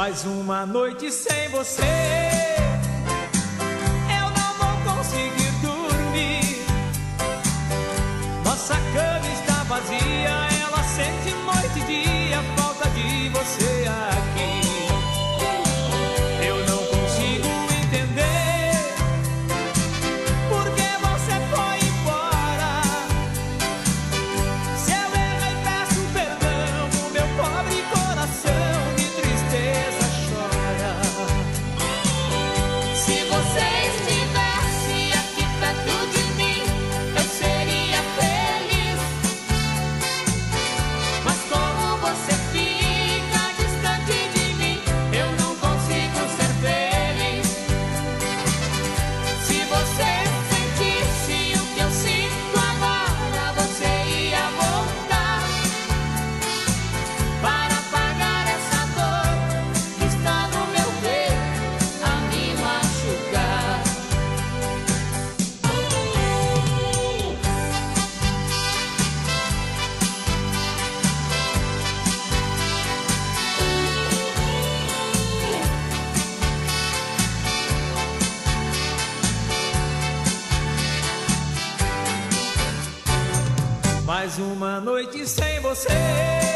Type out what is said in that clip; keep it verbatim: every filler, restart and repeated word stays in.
Mais uma noite sem você, eu não vou conseguir dormir. Nossa cama está vazia, ela sente noite e dia a falta de você aqui. Eu não consigo entender por que você foi embora. Se eu errei, peço perdão, o meu pobre coração de tristeza chora. Se você estivesse aqui perto de mim, eu seria feliz. Mas como você fica distante de mim, eu não consigo ser feliz. Se você sentisse o que eu sinto agora, você ia voltar para apagar essa dor que está no meu peito a me machucar. Mais uma noite sem você.